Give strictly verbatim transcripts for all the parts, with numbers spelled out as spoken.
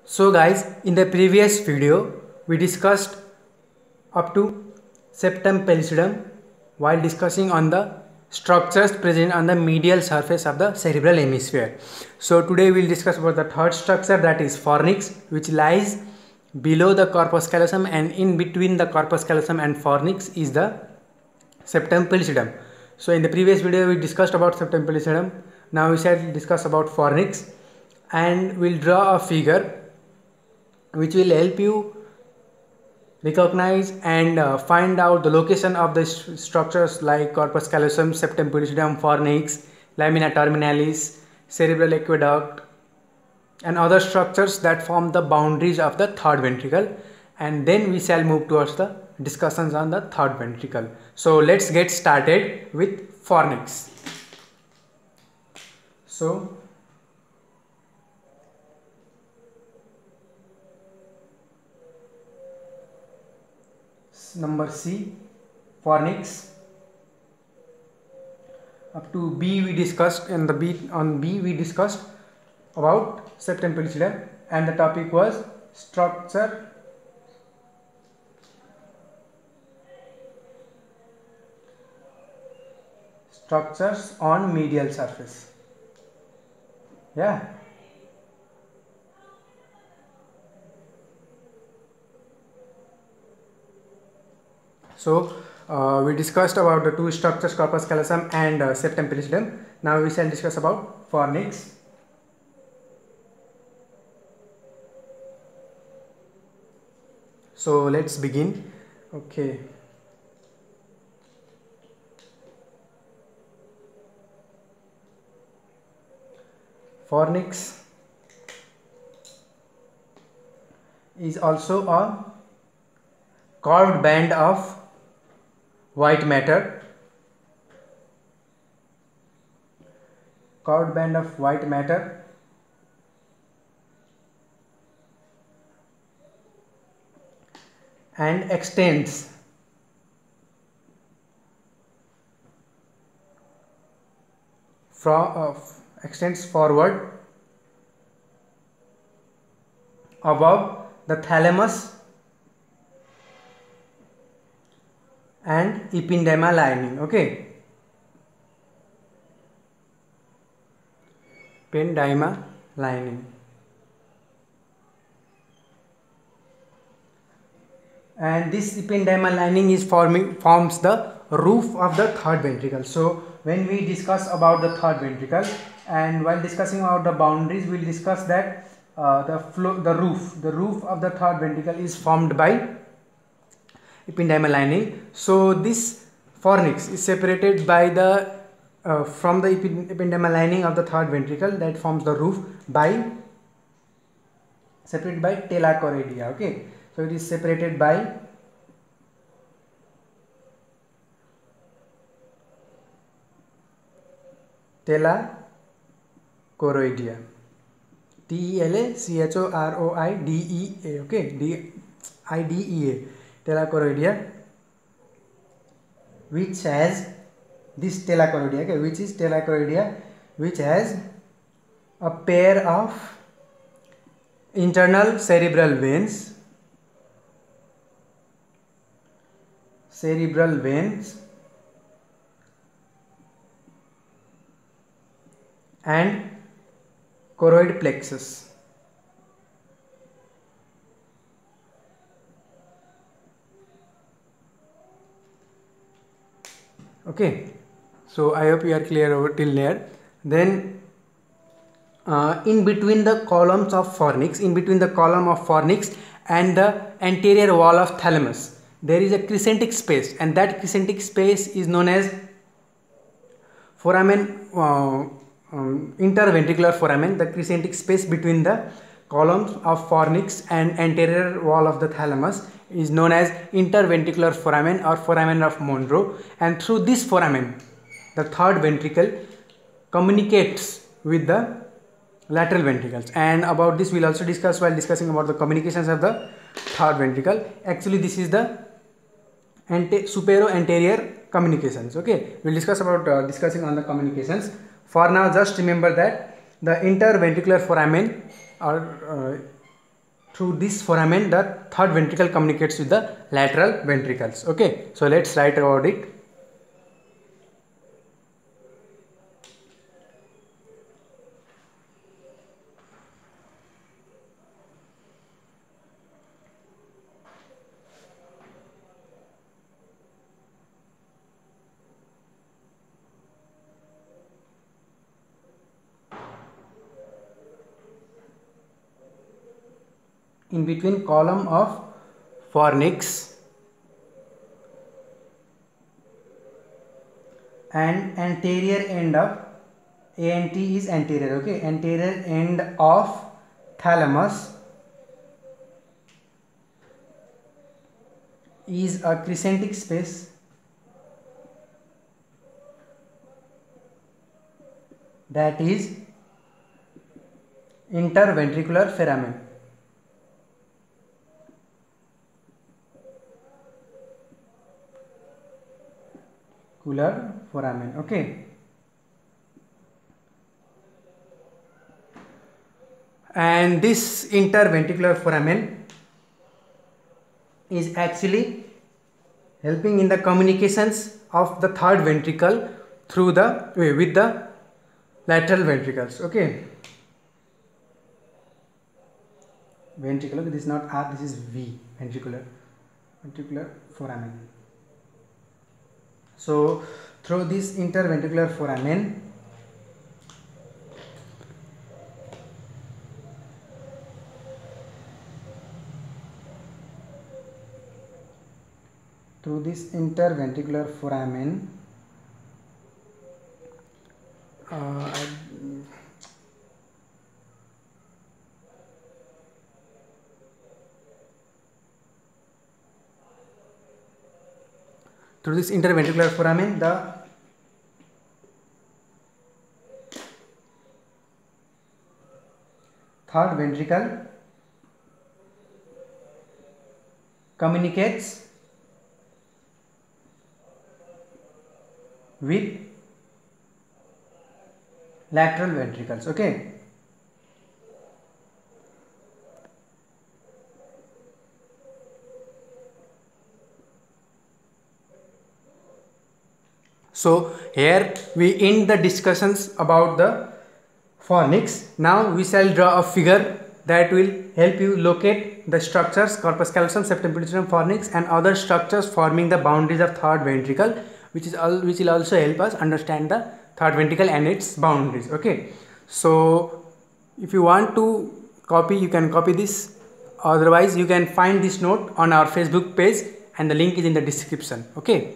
So guys, in the previous video we discussed up to septum pellucidum while discussing on the structures present on the medial surface of the cerebral hemisphere. So today we will discuss about the third structure, that is fornix, which lies below the corpus callosum, and in between the corpus callosum and fornix is the septum pellucidum. So in the previous video we discussed about septum pellucidum. Now we shall discuss about fornix, and we'll draw a figure which will help you recognize and uh, find out the location of the st structures like corpus callosum, septum pellucidum, fornix, lamina terminalis, cerebral aqueduct, and other structures that form the boundaries of the third ventricle. And then we shall move towards the discussions on the third ventricle. So let's get started with fornix. So number C, fornix. Up to B we discussed, and the B on B we discussed about septum pellucidum, and the topic was structure structures on medial surface. Yeah. So uh, we discussed about the two structures, corpus callosum and uh, septum pellucidum. Now we shall discuss about fornix. So let's begin. Okay. Fornix is also a curved band of white matter, curved band of white matter and extends from uh, extends forward above the thalamus and ependyma lining. Okay, ependyma lining, and this ependyma lining is forming forms the roof of the third ventricle. So when we discuss about the third ventricle, and while discussing about the boundaries, we will discuss that uh, the flow, the roof, the roof of the third ventricle is formed by ependyma lining. So this fornix is separated by the uh, from the ependyma lining of the third ventricle that forms the roof by separated by telacoidia. Okay, so it is separated by telachoroidea, T E L A C H O R O I D E A. Okay, D I D E A, telachoroidea, which has this telachoroidea, okay, which is telachoroidea, which has a pair of internal cerebral veins, cerebral veins and choroid plexus. Okay, so I hope you are clear over till there. Then uh, in between the columns of fornix, in between the column of fornix and the anterior wall of thalamus, there is a crescentic space, and that crescentic space is known as foramen, uh, um, interventricular foramen. The crescentic space between the columns of fornix and anterior wall of the thalamus is known as interventricular foramen or foramen of Monro, and through this foramen the third ventricle communicates with the lateral ventricles. And about this we will also discuss while discussing about the communications of the third ventricle. Actually this is the ante supero anterior communications. Okay, we will discuss about uh, discussing on the communications. For now just remember that the interventricular foramen or uh, through this foramen the third ventricle communicates with the lateral ventricles. Okay, so let's write about it. In between column of fornix and anterior end of A N T is anterior, okay, anterior end of thalamus is a crescentic space that is interventricular foramen. Foramen, okay. And this interventricular foramen is actually helping in the communications of the third ventricle through the with the lateral ventricles, okay. Ventricular, this is not R, this is V, ventricular, ventricular foramen. So through this interventricular foramen through this interventricular foramen uh, through this interventricular foramen the third ventricle communicates with lateral ventricles, okay. So here we end the discussions about the fornix. Now we shall draw a figure that will help you locate the structures corpus callosum, septum pellucidum, fornix and other structures forming the boundaries of third ventricle, which is all which will also help us understand the third ventricle and its boundaries, okay. So if you want to copy, you can copy this, otherwise you can find this note on our Facebook page and the link is in the description, okay.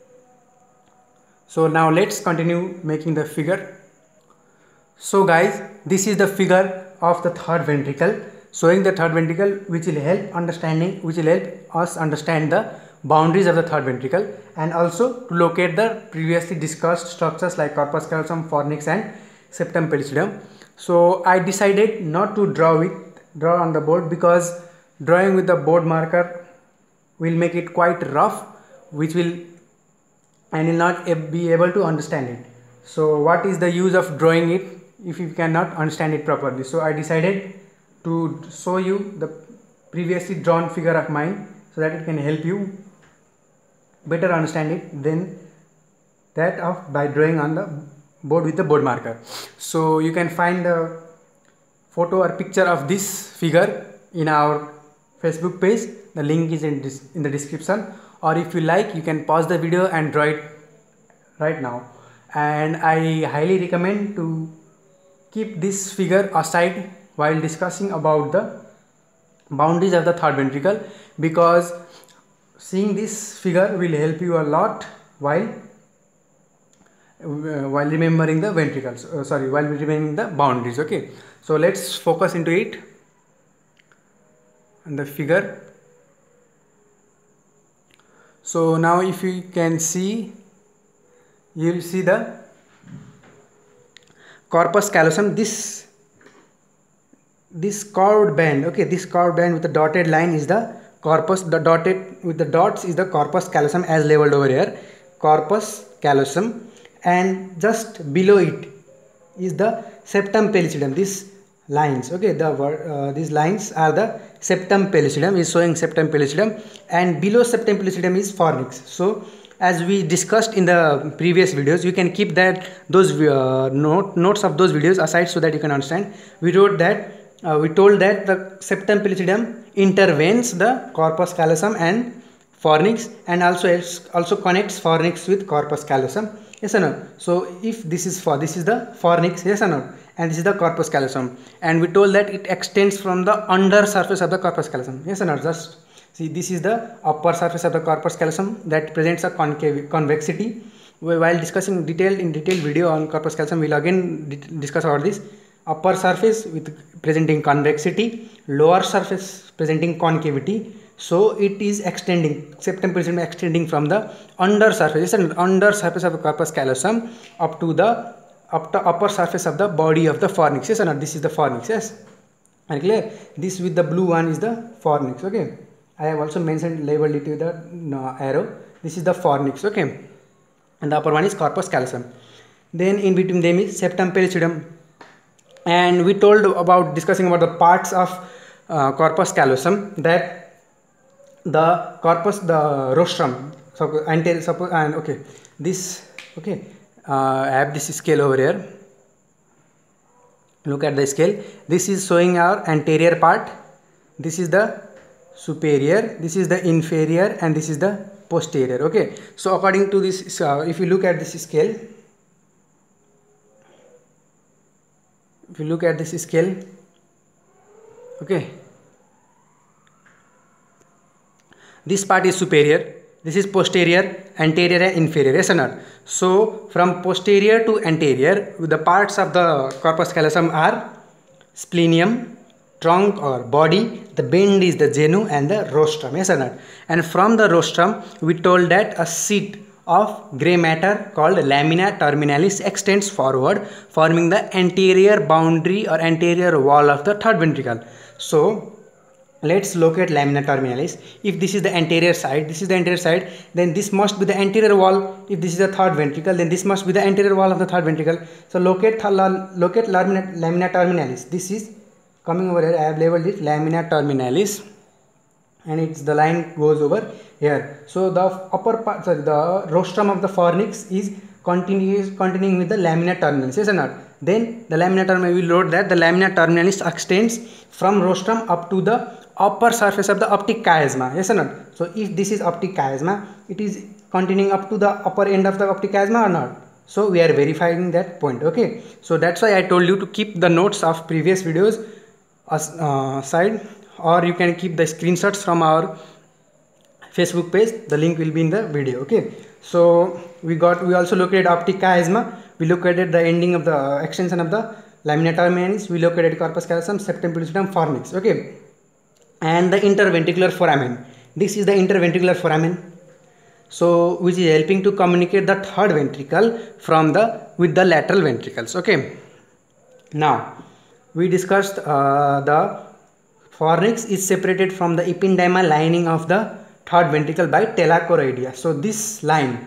So now let's continue making the figure. So guys, this is the figure of the third ventricle, showing the third ventricle, which will help understanding which will help us understand the boundaries of the third ventricle and also to locate the previously discussed structures like corpus callosum, fornix and septum pellucidum. So I decided not to draw with draw on the board because drawing with the board marker will make it quite rough, which will and will not be able to understand it. So what is the use of drawing it if you cannot understand it properly? So I decided to show you the previously drawn figure of mine so that it can help you better understand it than that of by drawing on the board with the board marker. So you can find the photo or picture of this figure in our Facebook page. The link is in, in the description, or if you like you can pause the video and draw it right now. And I highly recommend to keep this figure aside while discussing about the boundaries of the third ventricle, because seeing this figure will help you a lot while uh, while remembering the ventricles uh, sorry while remembering the boundaries, okay. So let's focus into it and the figure. So now if you can see, you will see the corpus callosum, this this curved band, okay, this curved band with the dotted line is the corpus, the dotted with the dots is the corpus callosum as labeled over here, corpus callosum, and just below it is the septum pellucidum. This lines. Okay, the uh, these lines are the septum pellucidum, is showing septum pellucidum, and below septum pellucidum is fornix. So as we discussed in the previous videos, you can keep that those uh, note, notes of those videos aside so that you can understand. We wrote that uh, we told that the septum pellucidum intervenes the corpus callosum and fornix, and also also connects fornix with corpus callosum. Yes or no? So if this is for this is the fornix, yes or no, and this is the corpus callosum, and we told that it extends from the under surface of the corpus callosum. Yes or no? Just see, this is the upper surface of the corpus callosum that presents a concave convexity. While discussing detailed in detailed video on corpus callosum, we'll again discuss about this. Upper surface with presenting convexity, lower surface presenting concavity. So it is extending, septum pellucidum extending from the under surface and under surface of the corpus callosum up to the up to upper surface of the body of the fornix. Yes or not? This is the fornix. Yes, and clear. This with the blue one is the fornix. Okay, I have also mentioned labeled it with the no, arrow. This is the fornix. Okay, and the upper one is corpus callosum. Then in between them is septum pellucidum, and we told about discussing about the parts of uh, corpus callosum, that the corpus, the rostrum, so anterior, suppose, and okay, this, okay, uh, I have this scale over here. Look at the scale. This is showing our anterior part. This is the superior, this is the inferior, and this is the posterior. Okay, so according to this, uh, if you look at this scale, if you look at this scale, okay, this part is superior, this is posterior, anterior and inferior. Yes or not? So from posterior to anterior, the parts of the corpus callosum are splenium, trunk or body, the bend is the genu, and the rostrum. Yes or not? And from the rostrum, we told that a sheet of grey matter called lamina terminalis extends forward, forming the anterior boundary or anterior wall of the third ventricle. So let's locate lamina terminalis. If this is the anterior side, this is the anterior side, then this must be the anterior wall. If this is the third ventricle, then this must be the anterior wall of the third ventricle. So locate locate lamina, lamina terminalis. This is coming over here. I have labeled it lamina terminalis, and it's the line goes over here. So the upper part, sorry, the rostrum of the fornix is continuous continuing with the lamina terminalis. Yes or not? Then the lamina terminalis, we wrote that the lamina terminalis extends from rostrum up to the upper surface of the optic chiasma. Yes or not? So if this is optic chiasma, it is continuing up to the upper end of the optic chiasma or not? So we are verifying that point. Okay, so that's why I told you to keep the notes of previous videos uh, side, or you can keep the screenshots from our Facebook page. The link will be in the video. Okay, so we got we also located optic chiasma, we located the ending of the extension of the lamina terminalis, we located corpus callosum, septum pellucidum, fornix. Okay, and the interventricular foramen. This is the interventricular foramen, so which is helping to communicate the third ventricle from the with the lateral ventricles. Okay, now we discussed uh, the fornix is separated from the ependymal lining of the third ventricle by tela-choroidea. So this line,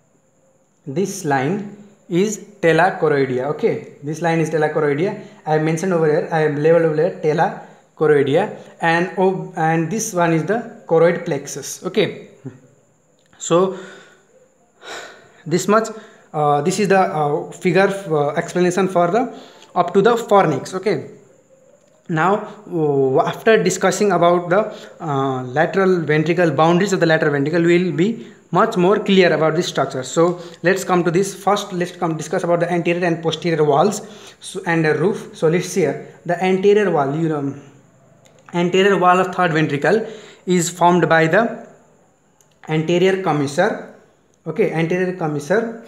this line is tela-choroidea. Okay, this line is tela-choroidea. I have mentioned over here, I have labeled over here tela-choroidea, and oh, and this one is the choroid plexus. Okay, so this much, uh, this is the uh, figure uh, explanation for the up to the fornix. Okay, now uh, after discussing about the uh, lateral ventricle, boundaries of the lateral ventricle, we will be much more clear about this structure. So let's come to this. First let's come discuss about the anterior and posterior walls, so, and the roof. So let's see here, the anterior wall, you know, anterior wall of third ventricle is formed by the anterior commissure. Okay, anterior commissure,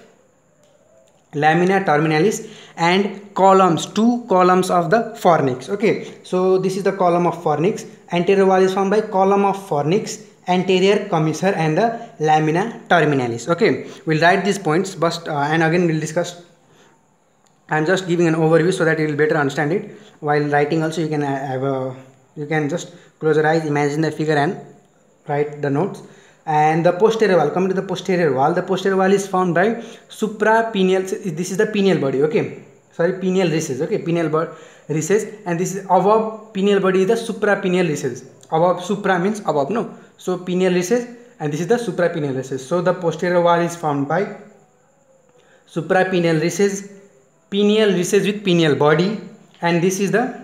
lamina terminalis, and columns, two columns of the fornix. Okay, so this is the column of fornix. Anterior wall is formed by column of fornix, anterior commissure, and the lamina terminalis. Okay, we'll write these points, but uh, and again we'll discuss. I'm just giving an overview so that you will better understand it. While writing also, you can have a you can just close your eyes, imagine the figure, and write the notes. And the posterior wall, coming to the posterior wall, the posterior wall is formed by suprapineal, this is the pineal body. Okay, sorry, pineal recess. Okay, pineal body recess, and this is above pineal body is the suprapineal recess. Above, supra means above, no? So pineal recess, and this is the suprapineal recess. So the posterior wall is formed by suprapineal recess, pineal recess with pineal body, and this is the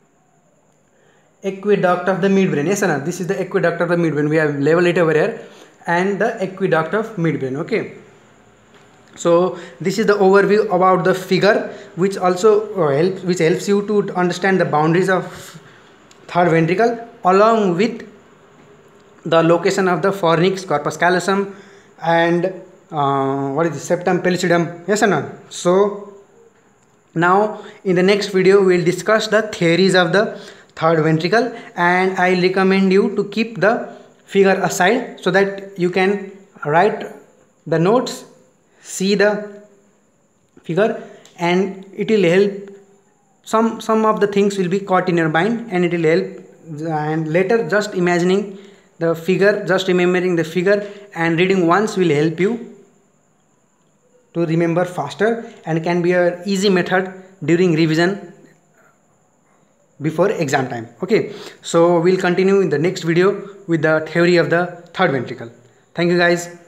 aqueduct of the midbrain. Yes or no? This is the aqueduct of the midbrain. We have labeled it over here, and the aqueduct of midbrain. Okay. So this is the overview about the figure, which also uh, helps which helps you to understand the boundaries of third ventricle, along with the location of the fornix, corpus callosum, and uh, what is the septum pellucidum. Yes or no? So now in the next video we will discuss the theories of the third ventricle, and I recommend you to keep the figure aside so that you can write the notes, see the figure, and it will help. Some some of the things will be caught in your mind, and it will help. And later, just imagining the figure, just remembering the figure and reading once will help you to remember faster, and can be a easy method during revision before exam time. Okay, so we'll continue in the next video with the theory of the third ventricle. Thank you guys.